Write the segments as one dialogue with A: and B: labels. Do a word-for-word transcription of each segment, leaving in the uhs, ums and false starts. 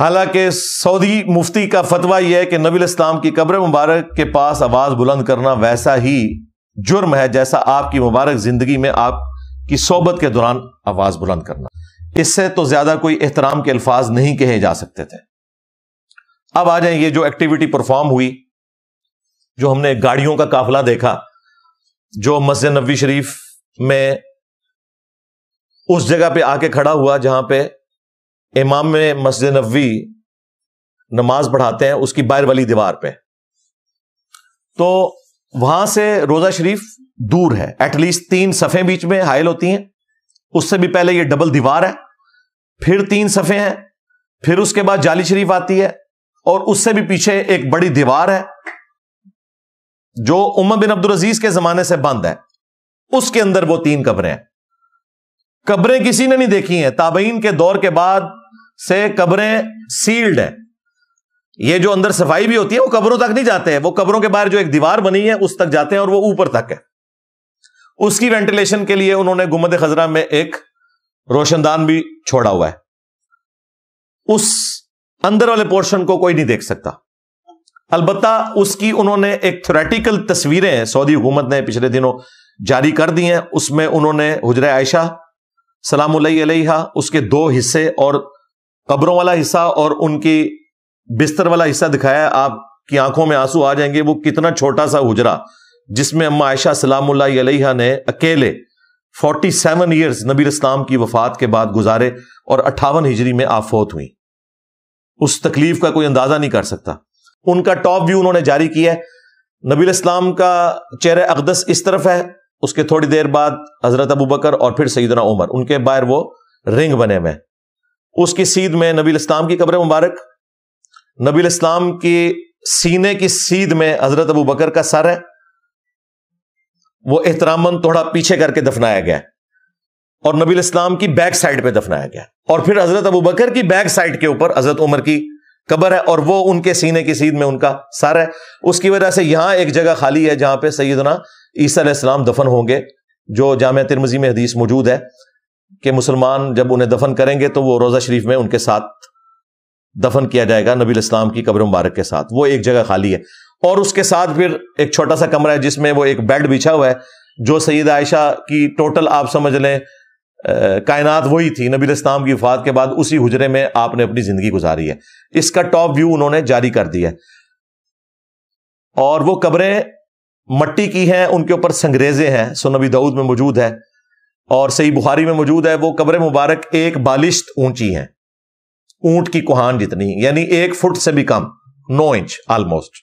A: حالانکہ سعودی مفتی کا فتویٰ یہ ہے کہ نبی الاسلام کی قبر مبارک کے پاس آواز بلند کرنا ویسا ہی جرم ہے جیسا آپ کی مبارک زندگی میں آپ کی صحبت کے دوران آواز بلند کرنا. اس سے تو زیادہ کوئی احترام کے الفاظ نہیں کہے جا سکتے تھے. اب آ جائیں یہ جو ایکٹیویٹی پرفارم ہوئی، جو ہم نے گاڑیوں کا قافلہ دیکھا جو مسجد نبوی شریف میں اس جگہ پہ آ کے کھڑا ہوا جہاں پہ امام میں مسجد نبوی نماز پڑھاتے ہیں، اس کی باہر والی دیوار پہ، تو وہاں سے روضہ شریف دور ہے، ایٹ لیسٹ تین صفیں بیچ میں حائل ہوتی ہیں. اس سے بھی پہلے یہ ڈبل دیوار ہے، پھر تین صفیں ہیں، پھر اس کے بعد جالی شریف آتی ہے، اور اس سے بھی پیچھے ایک بڑی دیوار ہے جو عمر بن عبدالعزیز کے زمانے سے بند ہے. اس کے اندر وہ تین قبریں ہیں. قبریں کسی نے نہیں دیکھی ہیں. تابعین کے دور کے بعد سے قبریں سیلڈ ہیں. یہ جو اندر صفائی بھی ہوتی ہے وہ قبروں تک نہیں جاتے ہیں، وہ قبروں کے باہر جو ایک دیوار بنی ہے اس تک جاتے ہیں، اور وہ اوپر تک ہے. اس کی وینٹیلیشن کے لیے انہوں نے گنبد خضرا میں ایک روشن دان بھی چھوڑا ہوا ہے. اس اندر والے پورشن کو کوئی نہیں دیکھ سکتا. البتہ اس کی انہوں نے ایک تھیوریٹیکل تصویریں سعودی حکومت نے پچھلے دنوں جاری کر دی ہیں. اس میں انہوں نے حجرہ عائشہ سلام اللہ علیہا، اس کے دو حصے اور قبروں والا حصہ اور ان کی بستر والا حصہ دکھایا. آپ کی آنکھوں میں آنسو آ جائیں گے. وہ کتنا چھوٹا سا حجرہ جس میں اما عائشہ سلام اللہ علیہا نے اکیلے فورٹی سیون ایئرز نبی اسلام کی وفات کے بعد گزارے، اور اٹھاون ہجری میں آپ فوت ہوئی. اس تکلیف کا کوئی اندازہ نہیں کر سکتا. ان کا ٹاپ ویو انہوں نے جاری کیا ہے. نبی اسلام کا چہرہ اقدس اس طرف ہے، اس کے تھوڑی دیر بعد حضرت ابو بکر اور پھر سیدنا عمر، ان کے باہر وہ رنگ بنے ہوئے. اس کی سیدھ میں نبی اسلام کی قبر مبارک، نبی اسلام کی سینے کی سیدھ میں حضرت ابو بکر کا سر ہے، وہ احتراماً تھوڑا پیچھے کر کے دفنایا گیا، اور نبی اسلام کی بیک سائڈ پہ دفنایا گیا. اور پھر حضرت ابو بکر کی بیک سائڈ کے اوپر حضرت عمر کی قبر ہے، اور وہ ان کے سینے کی سیدھ میں ان کا سر ہے. اس کی وجہ سے یہاں ایک جگہ خالی ہے جہاں پہ سیدنا عیسیٰ علیہ السلام دفن ہوں گے، جو جامعہ ترمذی میں حدیث موجود ہے کہ مسلمان جب انہیں دفن کریں گے تو وہ روضہ شریف میں ان کے ساتھ دفن کیا جائے گا نبی الاسلام کی قبر مبارک کے ساتھ. وہ ایک جگہ خالی ہے. اور اس کے ساتھ پھر ایک چھوٹا سا کمرہ ہے جس میں وہ ایک بیڈ بچھا ہوا ہے، جو سیدہ عائشہ کی ٹوٹل آپ سمجھ لیں کائنات وہی تھی. نبی الاسلام کی وفات کے بعد اسی حجرے میں آپ نے اپنی زندگی گزاری ہے. اس کا ٹاپ ویو انہوں نے جاری کر دیا ہے. اور وہ قبریں مٹی کی ہیں، ان کے اوپر سنگریزے ہیں، سنن نبی داؤد میں موجود ہے اور صحیح بخاری میں موجود ہے. وہ قبر مبارک ایک بالشت اونچی ہیں، اونٹ کی کوہان جتنی، یعنی ایک فٹ سے بھی کم، نو انچ آلموسٹ.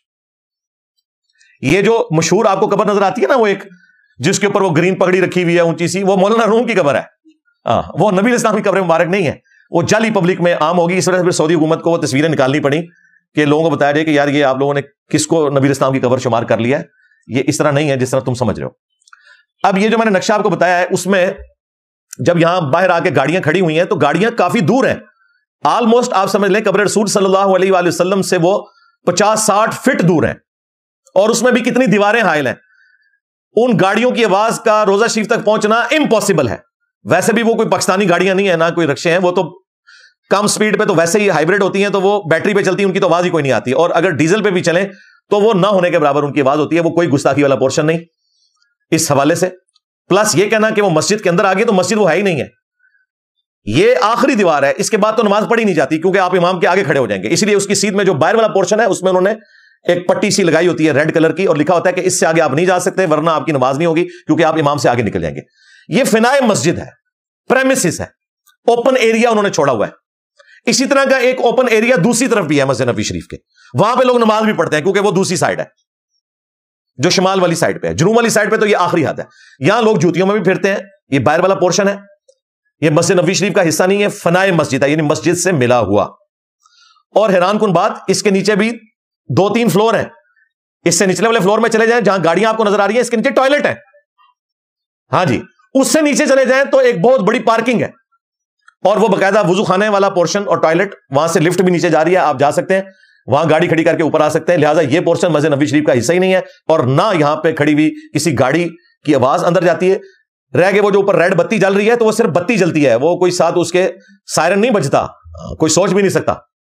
A: یہ جو مشہور آپ کو قبر نظر آتی ہے نا، وہ ایک جس کے اوپر وہ گرین پگڑی رکھی ہوئی ہے اونچی سی، وہ مولانا روم کی قبر ہے. ہاں، وہ نبی اسلام کی قبر مبارک نہیں ہے، وہ جعلی پبلک میں عام ہوگی. اس وجہ سے پھر سعودی حکومت کو وہ تصویریں نکالنی پڑی کہ لوگوں کو بتایا جائے کہ یار یہ آپ لوگوں نے کس کو نبی اسلام کی قبر شمار کر لیا ہے، یہ اس طرح نہیں ہے جس طرح تم سمجھ رہے ہو. اب یہ جو میں نے نقشہ آپ کو بتایا ہے، اس میں جب یہاں باہر آ کے گاڑیاں کھڑی ہوئی ہیں تو گاڑیاں کافی دور ہیں. آلموسٹ آپ سمجھ لیں قبر رسول صلی اللہ علیہ وآلہ وسلم سے وہ پچاس ساٹھ فٹ دور ہیں، اور اس میں بھی کتنی دیواریں حائل ہیں. ان گاڑیوں کی آواز کا روضہ شریف تک پہنچنا امپاسبل ہے. ویسے بھی وہ کوئی پاکستانی گاڑیاں نہیں ہیں، نہ کوئی رکشے ہیں، وہ تو کم سپیڈ پہ تو ویسے ہی ہائیبریڈ ہوتی ہیں، تو وہ بیٹری پہ چلتی ہیں، ان کی تو آواز ہی کوئی نہیں آتی. اور اگر ڈیزل پہ بھی چلیں تو وہ نہ ہونے کے برابر ان کی آواز ہوتی ہے. وہ کوئی گستاخی والا پورشن نہیں اس حوالے سے. پلس یہ کہنا کہ وہ مسجد کے اندر آگے، تو مسجد وہ ہے ہی نہیں ہے، یہ آخری دیوار ہے. اس کے بعد تو نماز پڑھی نہیں جاتی کیونکہ آپ امام کے آگے کھڑے ہو جائیں گے. اس لیے اس کی سیدھ میں جو باہر والا پورشن ہے اس میں انہوں نے ایک پٹی سی لگائی ہوتی ہے ریڈ کلر کی، اور لکھا ہوتا ہے کہ اس سے آگے آپ نہیں جا سکتے ورنہ آپ کی نماز نہیں ہوگی کیونکہ آپ امام سے آگے نکل جائیں گے. یہ فنائے مسجد ہے، پریمیسز ہے، اوپن ایریا انہوں نے چھوڑا ہوا ہے. اسی طرح کا ایک اوپن ایریا دوسری طرف بھی ہے مسجد نبوی شریف کے، وہاں پہ لوگ نماز بھی پڑھتے ہیں کیونکہ وہ دوسری سائڈ ہے جو شمال والی سائڈ پہ ہے. جنوب والی سائڈ پہ تو یہ آخری حد ہے، یہاں لوگ جوتیوں میں بھی پھرتے ہیں. یہ باہر والا پورشن ہے، یہ مسجد نبوی شریف کا حصہ نہیں ہے، فنائے مسجد ہے، یعنی مسجد سے ملا ہوا. اور حیران کن بات، اس کے نیچے بھی دو تین فلور ہیں. اس سے نچلے والے فلور میں چلے جائیں جہاں گاڑیاں آپ کو نظر آ رہی ہیں، اس کے نیچے ٹوائلٹ ہے. ہاں جی، اس سے نیچے چلے جائیں تو ایک بہت بڑی پارکنگ ہے، اور وہ باقاعدہ وضو خانے والا پورشن اور ٹوائلٹ. وہاں سے لفٹ بھی نیچے جا رہی ہے، آپ جا سکتے ہیں، وہاں گاڑی کھڑی کر کے اوپر آ سکتے ہیں. لہٰذا یہ پورشن مسجد نبوی شریف کا حصہ ہی نہیں ہے، اور نہ یہاں پہ کھڑی ہوئی کسی گاڑی کی آواز اندر جاتی ہے. رہ گئے وہ جو اوپر ریڈ بتی جل رہی ہے، تو وہ صرف بتی جلتی ہے، وہ کوئی ساتھ اس کے سائرن نہیں بجتا، کوئی سوچ بھی نہیں سکتا.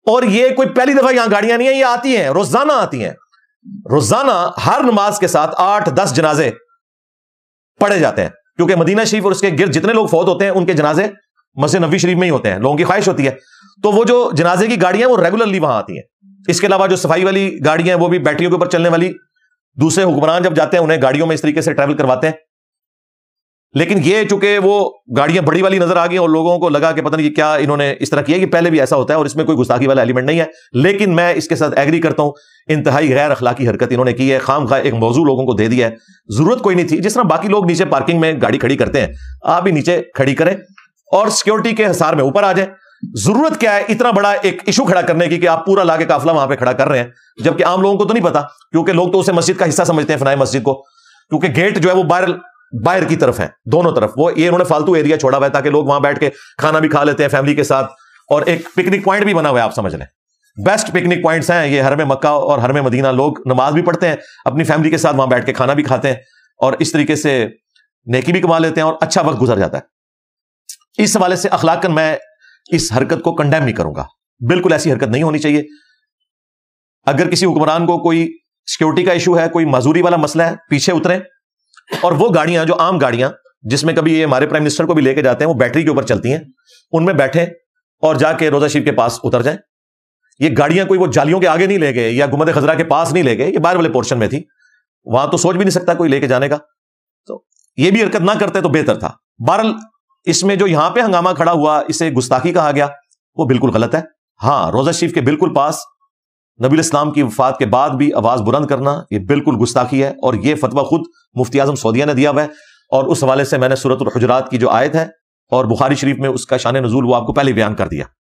A: اور یہ کوئی پہلی دفعہ یہاں گاڑیاں نہیں ہیں، یہ آتی ہیں، روزانہ آتی ہیں، روزانہ ہر نماز کے ساتھ آٹھ دس جنازے پڑھے جاتے ہیں، کیونکہ مدینہ شریف اور اس کے گرد جتنے لوگ فوت ہوتے ہیں ان کے جنازے مسجد نبوی شریف میں ہی ہوتے ہیں، لوگوں کی خواہش ہوتی ہے، تو وہ جو جنازے کی گاڑیاں وہ ریگولرلی وہاں آتی ہیں۔ اس کے علاوہ جو صفائی والی گاڑیاں ہیں وہ بھی بیٹریوں کے اوپر چلنے والی، دوسرے حکمران جب جاتے ہیں انہیں گاڑیوں میں اس طریقے سے ٹریول کرواتے ہیں۔ لیکن یہ چونکہ وہ گاڑیاں بڑی والی نظر آ گئی اور لوگوں کو لگا کہ پتہ نہیں کیا انہوں نے اس طرح کیا، یہ پہلے بھی ایسا ہوتا ہے اور اس میں کوئی گستاخی والا ایلیمنٹ نہیں ہے، لیکن میں اس کے ساتھ ایگری کرتا ہوں، انتہائی غیر اخلاقی حرکت انہوں نے کی ہے، خام خواہ ایک موضوع لوگوں کو دے دیا ہے، ضرورت کوئی نہیں تھی۔ جس طرح باقی لوگ نیچے پارکنگ میں گاڑی کھڑی کرتے ہیں، آپ بھی نیچے کھڑی کریں اور سیکورٹی کے حصار میں اوپر آ جائیں۔ ضرورت کیا ہے اتنا بڑا ایک ایشو کھڑا کرنے کی کہ آپ پورا لا کے قافلہ وہاں پہ کھڑا کر رہے ہیں، جبکہ عام لوگوں کو تو نہیں پتا، کیونکہ لوگ تو اسے مسجد کا حصہ سمجھتے ہیں، فنائے مسجد کو، کیونکہ گیٹ جو ہے وہ باہر باہر کی طرف ہے، دونوں طرف وہ یہ انہوں نے فالتو ایریا چھوڑا ہوا ہے تاکہ لوگ وہاں بیٹھ کے کھانا بھی کھا لیتے ہیں فیملی کے ساتھ، اور ایک پکنک پوائنٹ بھی بنا ہوا ہے، آپ سمجھ لیں بیسٹ پکنک پوائنٹس ہیں یہ حرم مکہ اور حرم مدینہ، لوگ نماز بھی پڑھتے ہیں، اپنی فیملی کے ساتھ وہاں بیٹھ کے کھانا بھی کھاتے ہیں اور اس طریقے سے نیکی بھی کما لیتے ہیں اور اچھا وقت گزر جاتا ہے۔ اس حوالے سے اخلاقاً میں اس حرکت کو کنڈیم نہیں کروں گا، بالکل ایسی حرکت نہیں ہونی چاہیے۔ اگر کسی حکمران کو کوئی سیکورٹی کا ایشو ہے، کوئی معذوری والا مسئلہ ہے، پیچھے اتریں اور وہ گاڑیاں جو عام گاڑیاں جس میں کبھی یہ ہمارے پرائم منسٹر کو بھی لے کے جاتے ہیں، وہ بیٹری کے اوپر چلتی ہیں، ان میں بیٹھیں اور جا کے روضہ شریف کے پاس اتر جائیں۔ یہ گاڑیاں کوئی وہ جالیوں کے آگے نہیں لے گئے یا گنبد خضرا کے پاس نہیں لے گئے، یہ باہر والے پورشن میں تھی، وہاں تو سوچ بھی نہیں سکتا کوئی لے کے جانے کا، تو یہ بھی حرکت نہ کرتے تو بہتر تھا۔ بہرحال اس میں جو یہاں پہ ہنگامہ کھڑا ہوا، اسے گستاخی کہا گیا، وہ بالکل غلط ہے۔ ہاں، روضہ شریف کے بالکل پاس نبی الاسلام کی وفات کے بعد بھی آواز بلند کرنا یہ بالکل گستاخی ہے، اور یہ فتویٰ خود مفتی اعظم سعودیہ نے دیا ہوا ہے، اور اس حوالے سے میں نے سورۃ الحجرات کی جو آیت ہے اور بخاری شریف میں اس کا شان نزول وہ آپ کو پہلے بیان کر دیا۔